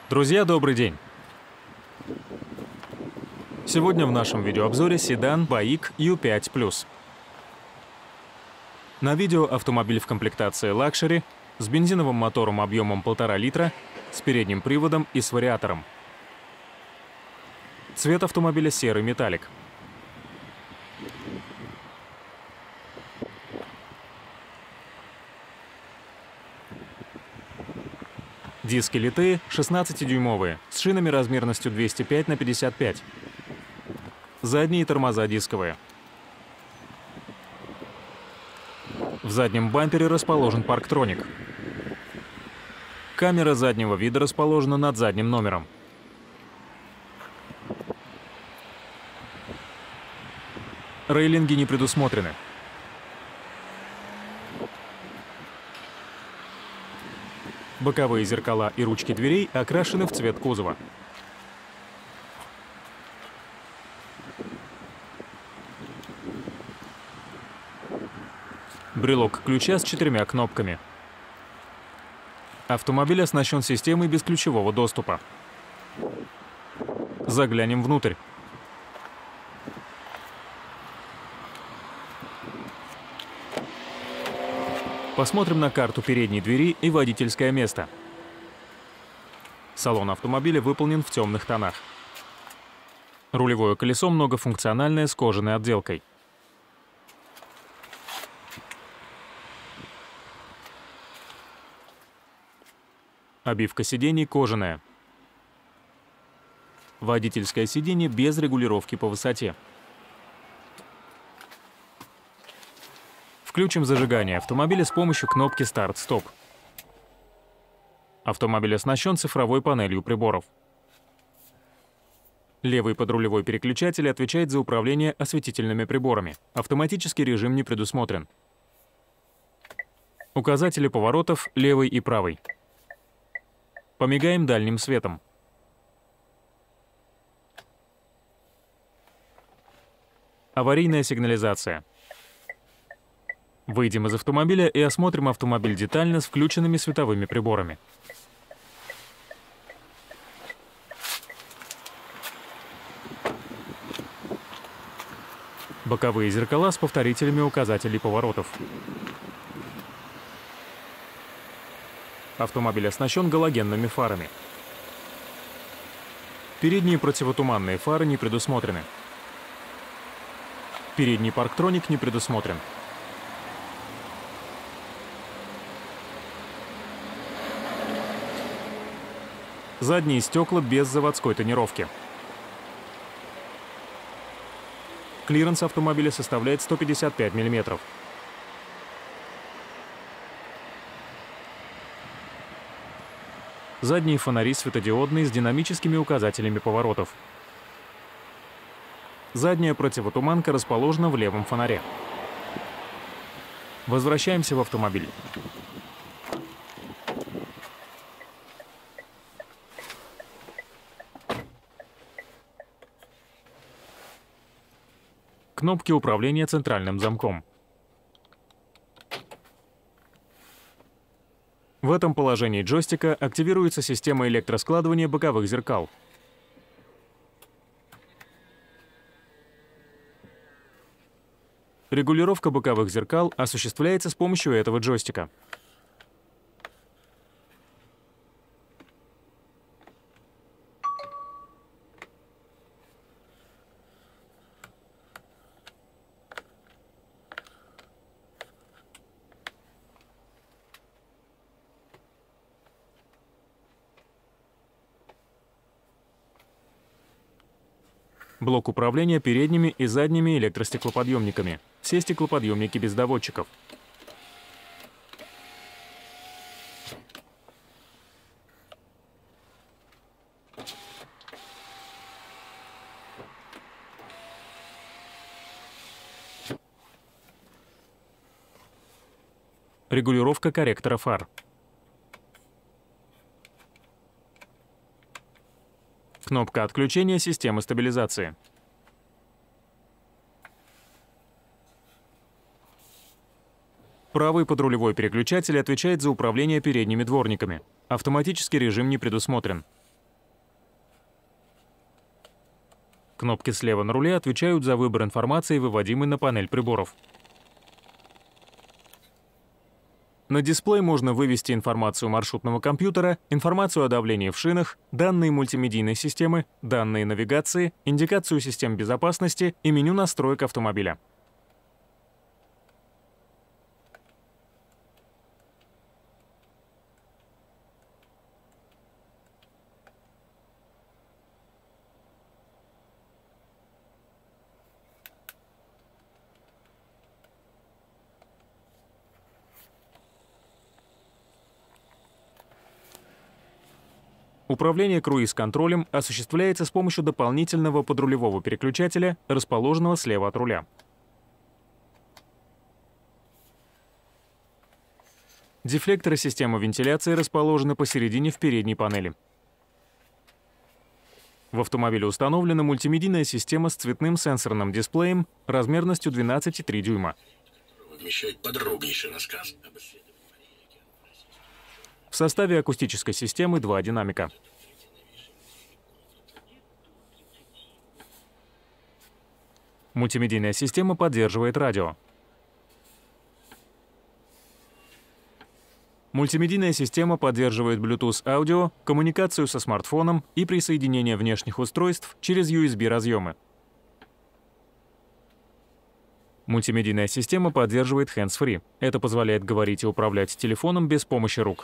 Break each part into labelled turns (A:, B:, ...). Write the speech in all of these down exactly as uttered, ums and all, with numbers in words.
A: Друзья, добрый день! Сегодня в нашем видеообзоре седан Buick ю пять плюс. На видео автомобиль в комплектации Luxury с бензиновым мотором объемом полтора литра, с передним приводом и с вариатором. Цвет автомобиля серый металлик. Диски литые, шестнадцатидюймовые, с шинами размерностью двести пять на пятьдесят пять. Задние тормоза дисковые. В заднем бампере расположен парктроник. Камера заднего вида расположена над задним номером. Рейлинги не предусмотрены. Боковые зеркала и ручки дверей окрашены в цвет кузова. Брелок ключа с четырьмя кнопками. Автомобиль оснащен системой бесключевого доступа. Заглянем внутрь. Посмотрим на карту передней двери и водительское место. Салон автомобиля выполнен в темных тонах. Рулевое колесо многофункциональное с кожаной отделкой. Обивка сидений кожаная. Водительское сиденье без регулировки по высоте. Включим зажигание автомобиля с помощью кнопки «Старт-стоп». Автомобиль оснащен цифровой панелью приборов. Левый подрулевой переключатель отвечает за управление осветительными приборами. Автоматический режим не предусмотрен. Указатели поворотов левый и правый. Помигаем дальним светом. Аварийная сигнализация. Выйдем из автомобиля и осмотрим автомобиль детально с включенными световыми приборами. Боковые зеркала с повторителями указателей поворотов. Автомобиль оснащен галогенными фарами. Передние противотуманные фары не предусмотрены. Передний парктроник не предусмотрен. Задние стекла без заводской тонировки. Клиренс автомобиля составляет сто пятьдесят пять миллиметров. Задние фонари светодиодные с динамическими указателями поворотов. Задняя противотуманка расположена в левом фонаре. Возвращаемся в автомобиль. Кнопки управления центральным замком. В этом положении джойстика активируется система электроскладывания боковых зеркал. Регулировка боковых зеркал осуществляется с помощью этого джойстика. Блок управления передними и задними электростеклоподъемниками. Все стеклоподъемники без доводчиков. Регулировка корректора фар. Кнопка отключения системы стабилизации. Правый подрулевой переключатель отвечает за управление передними дворниками. Автоматический режим не предусмотрен. Кнопки слева на руле отвечают за выбор информации, выводимой на панель приборов. На дисплей можно вывести информацию маршрутного компьютера, информацию о давлении в шинах, данные мультимедийной системы, данные навигации, индикацию систем безопасности и меню настроек автомобиля. Управление круиз-контролем осуществляется с помощью дополнительного подрулевого переключателя, расположенного слева от руля. Дефлекторы системы вентиляции расположены посередине в передней панели. В автомобиле установлена мультимедийная система с цветным сенсорным дисплеем размерностью двенадцать и три дюйма.
B: Вмещает подробнейший рассказ.
A: В составе акустической системы два динамика. Мультимедийная система поддерживает радио. Мультимедийная система поддерживает Bluetooth аудио, коммуникацию со смартфоном и присоединение внешних устройств через ю эс би-разъемы. Мультимедийная система поддерживает hands-free. Это позволяет говорить и управлять телефоном без помощи рук.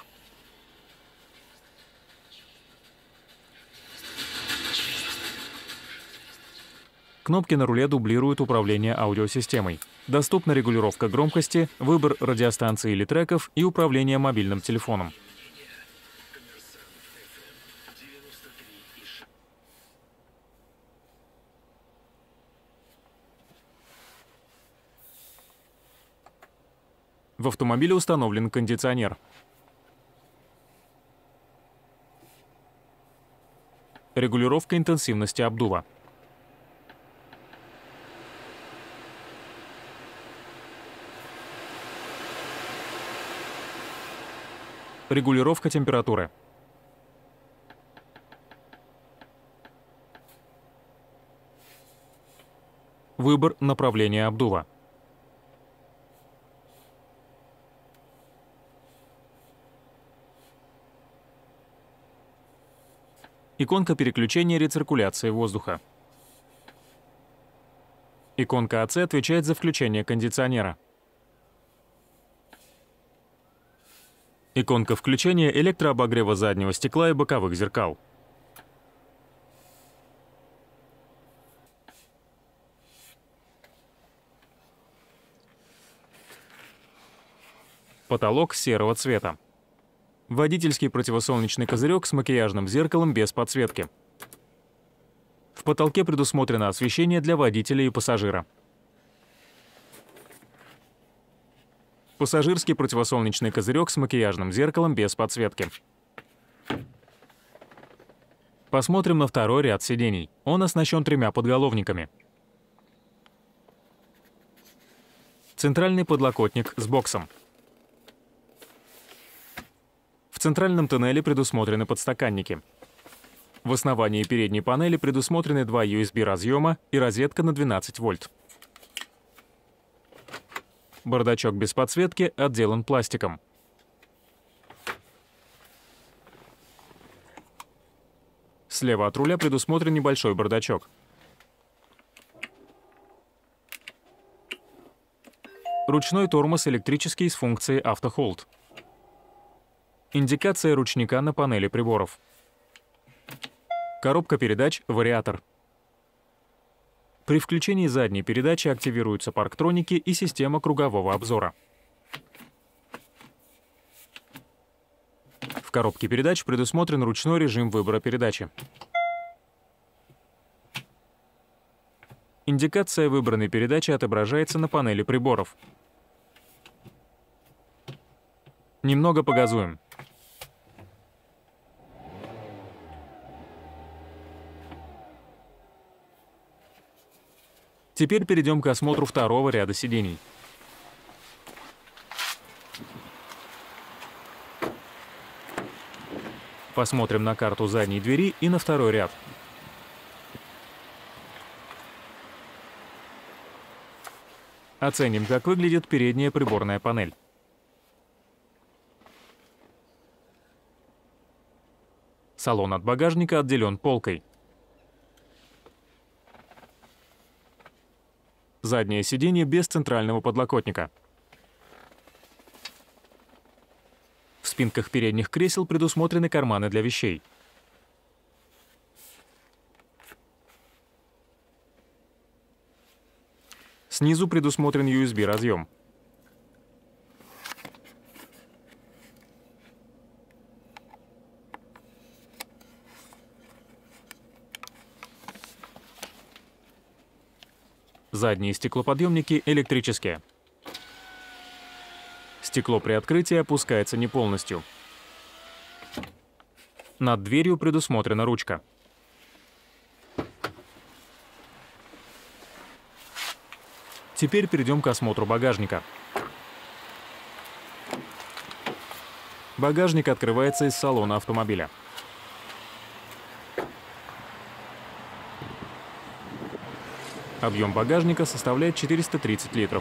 A: Кнопки на руле дублируют управление аудиосистемой. Доступна регулировка громкости, выбор радиостанции или треков и управление мобильным телефоном. В автомобиле установлен кондиционер. Регулировка интенсивности обдува. Регулировка температуры. Выбор направления обдува. Иконка переключения рециркуляции воздуха. Иконка эй си отвечает за включение кондиционера. Иконка включения электрообогрева заднего стекла и боковых зеркал. Потолок серого цвета. Водительский противосолнечный козырек с макияжным зеркалом без подсветки. В потолке предусмотрено освещение для водителя и пассажира. Пассажирский противосолнечный козырек с макияжным зеркалом без подсветки. Посмотрим на второй ряд сидений. Он оснащен тремя подголовниками. Центральный подлокотник с боксом. В центральном тоннеле предусмотрены подстаканники. В основании передней панели предусмотрены два ю эс би-разъема и розетка на двенадцать вольт. Бардачок без подсветки отделан пластиком. Слева от руля предусмотрен небольшой бардачок. Ручной тормоз электрический с функцией автохолд. Индикация ручника на панели приборов. Коробка передач, вариатор. При включении задней передачи активируются парктроники и система кругового обзора. В коробке передач предусмотрен ручной режим выбора передачи. Индикация выбранной передачи отображается на панели приборов. Немного погазуем. Теперь перейдем к осмотру второго ряда сидений. Посмотрим на карту задней двери и на второй ряд. Оценим, как выглядит передняя приборная панель. Салон от багажника отделен полкой. Заднее сиденье без центрального подлокотника. В спинках передних кресел предусмотрены карманы для вещей. Снизу предусмотрен ю эс би-разъем. Задние стеклоподъемники электрические. Стекло при открытии опускается не полностью. Над дверью предусмотрена ручка. Теперь перейдем к осмотру багажника. Багажник открывается из салона автомобиля. Объем багажника составляет четыреста тридцать литров.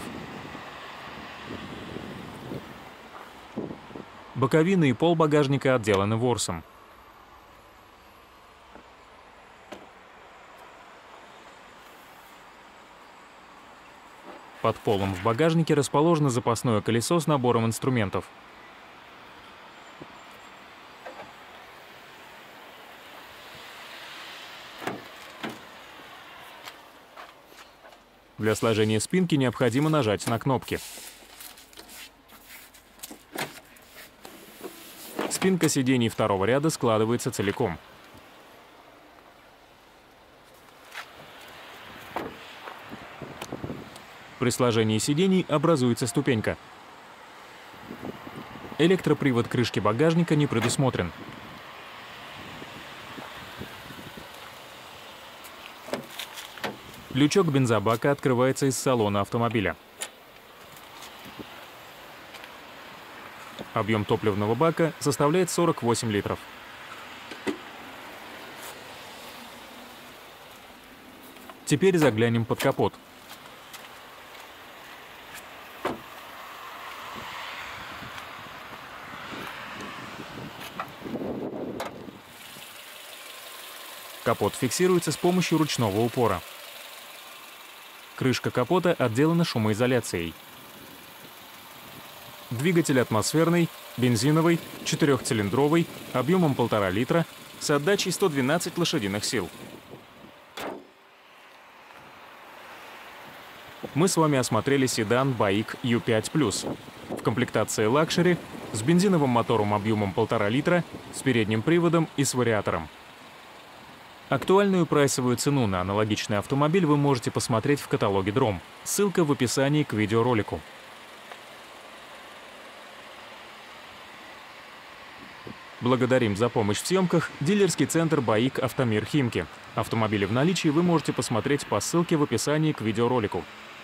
A: Боковины и пол багажника отделаны ворсом. Под полом в багажнике расположено запасное колесо с набором инструментов. Для сложения спинки необходимо нажать на кнопки. Спинка сидений второго ряда складывается целиком. При сложении сидений образуется ступенька. Электропривод крышки багажника не предусмотрен. Лючок бензобака открывается из салона автомобиля. Объем топливного бака составляет сорок восемь литров. Теперь заглянем под капот. Капот фиксируется с помощью ручного упора. Крышка капота отделана шумоизоляцией. Двигатель атмосферный, бензиновый, четырехцилиндровый, объемом полтора литра, с отдачей сто двенадцать лошадиных сил. Мы с вами осмотрели седан Buick ю пять плюс. В комплектации лакшери, с бензиновым мотором объемом полтора литра, с передним приводом и с вариатором. Актуальную прайсовую цену на аналогичный автомобиль вы можете посмотреть в каталоге дром. Ссылка в описании к видеоролику. Благодарим за помощь в съемках дилерский центр Buick Автомир Химки. Автомобили в наличии вы можете посмотреть по ссылке в описании к видеоролику.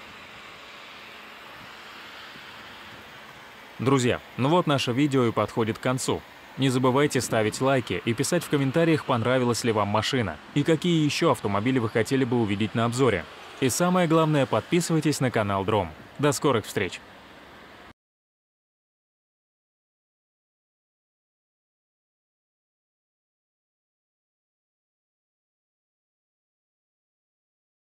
A: Друзья, ну вот наше видео и подходит к концу. Не забывайте ставить лайки и писать в комментариях, понравилась ли вам машина и какие еще автомобили вы хотели бы увидеть на обзоре. И самое главное, подписывайтесь на канал Дром. До скорых встреч!